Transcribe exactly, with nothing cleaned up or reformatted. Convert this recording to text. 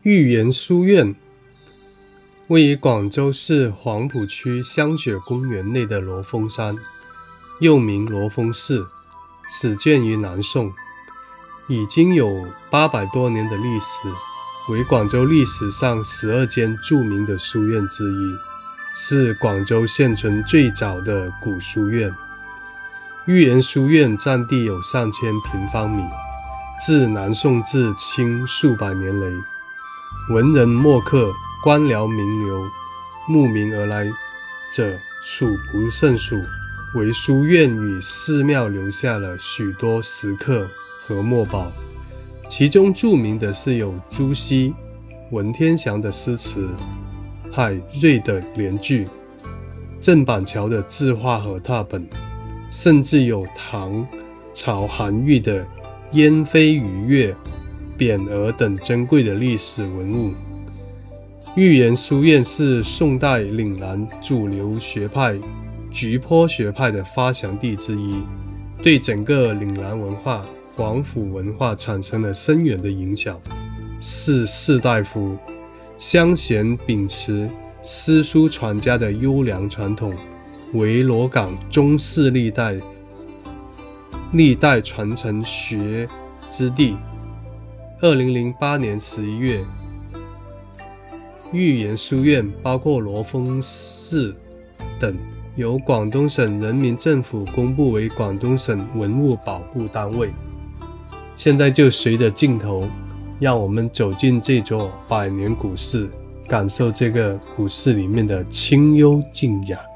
玉岩书院位于广州市黄埔区香雪公园内的罗峰山，又名罗峰寺，始建于南宋，已经有八百多年的历史，为广州历史上十二间著名的书院之一，是广州现存最早的古书院。玉岩书院占地有上千平方米，自南宋至清数百年来，文人墨客、官僚名流慕名而来者数不胜数，为书院与寺庙留下了许多石刻和墨宝，其中著名的是有朱熹、文天祥的诗词、海瑞的联句、郑板桥的字画和拓本，甚至有唐朝韩愈的燕飞鱼跃、匾额等珍贵的历史文物。玉岩书院是宋代岭南主流学派菊坡学派的发祥地之一，对整个岭南文化、广府文化产生了深远的影响。是士大夫乡贤秉持诗书传家的优良传统，为罗岗中士历代历代传承学之地。二零零八年十一月，玉岩书院包括罗峰寺等，由广东省人民政府公布为广东省文物保护单位。现在就随着镜头，让我们走进这座百年古寺，感受这个古寺里面的清幽静雅。